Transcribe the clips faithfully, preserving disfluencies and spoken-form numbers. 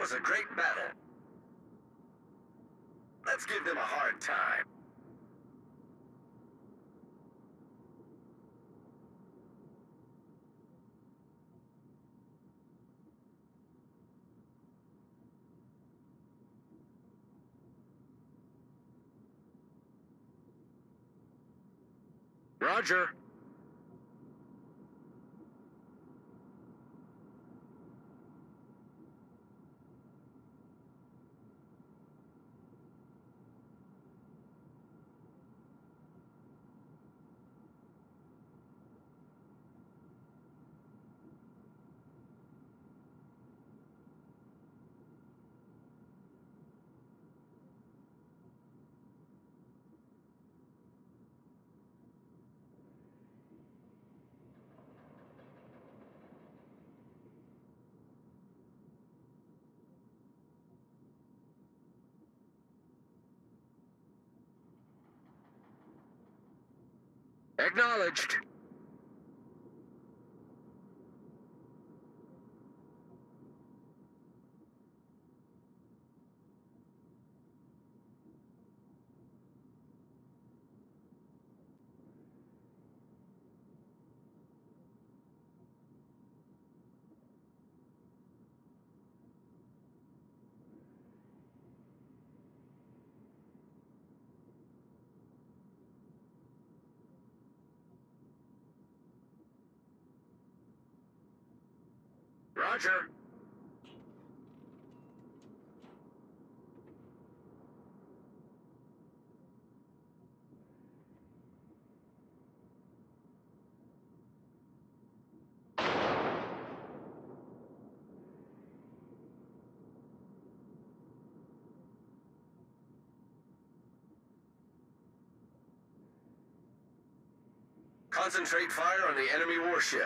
was a great battle. Let's give them a hard time. Roger. Acknowledged. Roger. Concentrate fire on the enemy warship.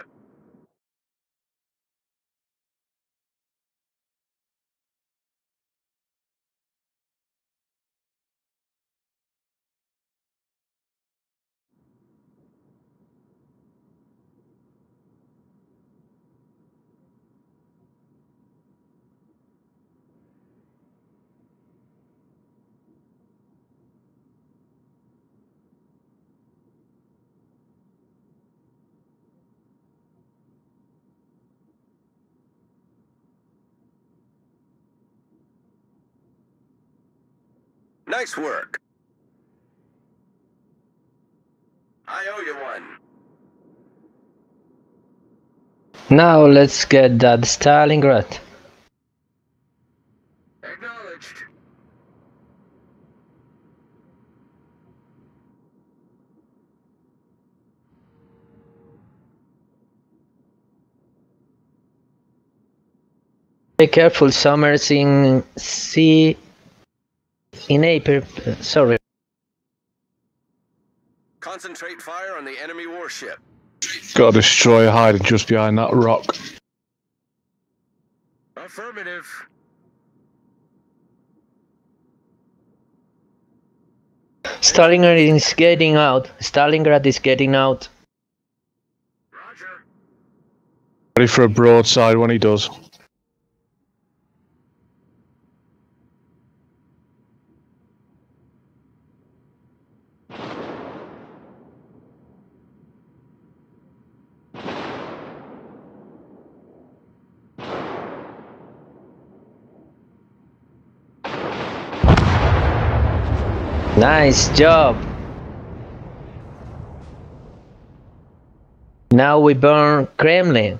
Nice work. I owe you one. Now let's get that Stalingrad. Acknowledged. Be careful, Summers in C. In April. Sorry. Concentrate fire on the enemy warship. Got a destroyer hiding just behind that rock. Affirmative. Stalingrad is getting out. Stalingrad is getting out. Roger. Ready for a broadside when he does. Nice job. Now we burn Kremlin.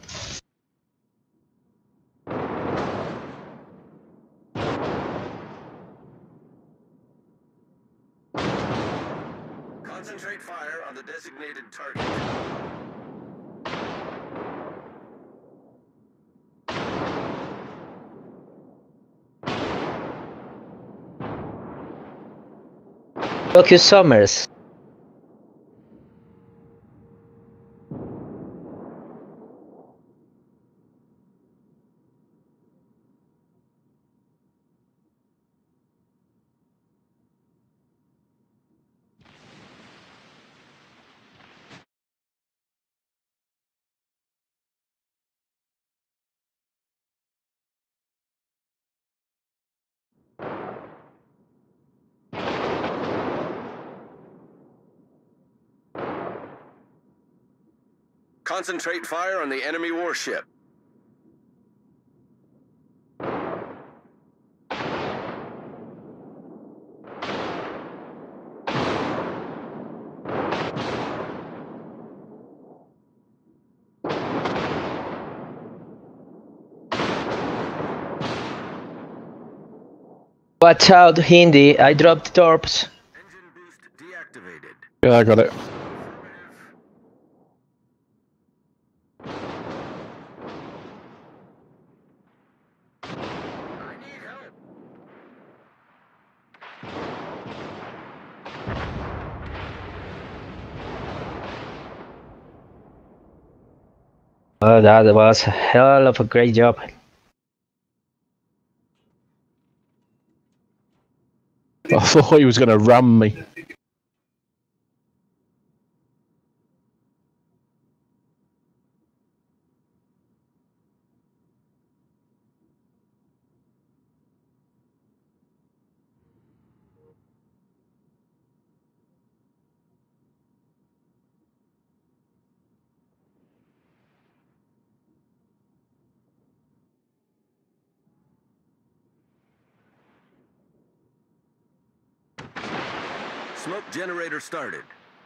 Concentrate fire on the designated target. Focus Summers. Concentrate fire on the enemy warship. Watch out, Hindi. I dropped torps. Engine boost deactivated. Yeah, I got it. I need help. Oh, that was a hell of a great job. I thought he was going to ram me. Smoke generator started.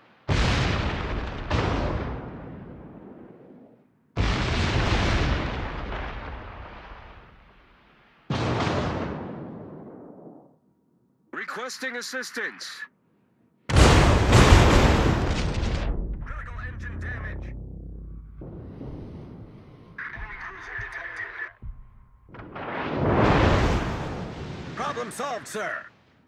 Requesting assistance. Critical engine damage. Enemy cruiser detected. Problem solved, sir.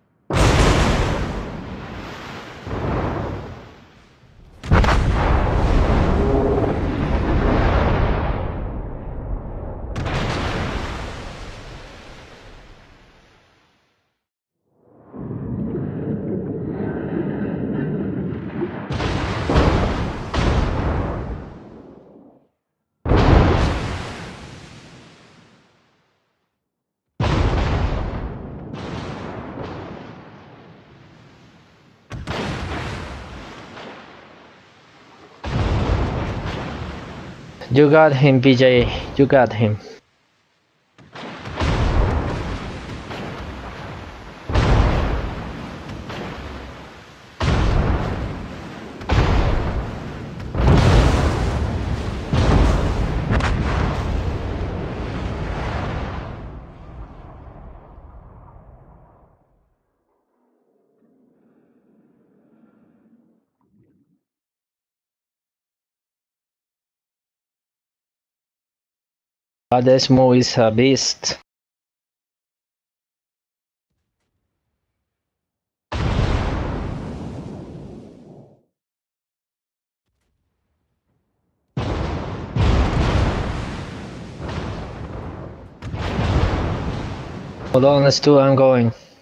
You got him, P J. You got him. But this movie is a beast. Hold on, let's do. I'm going.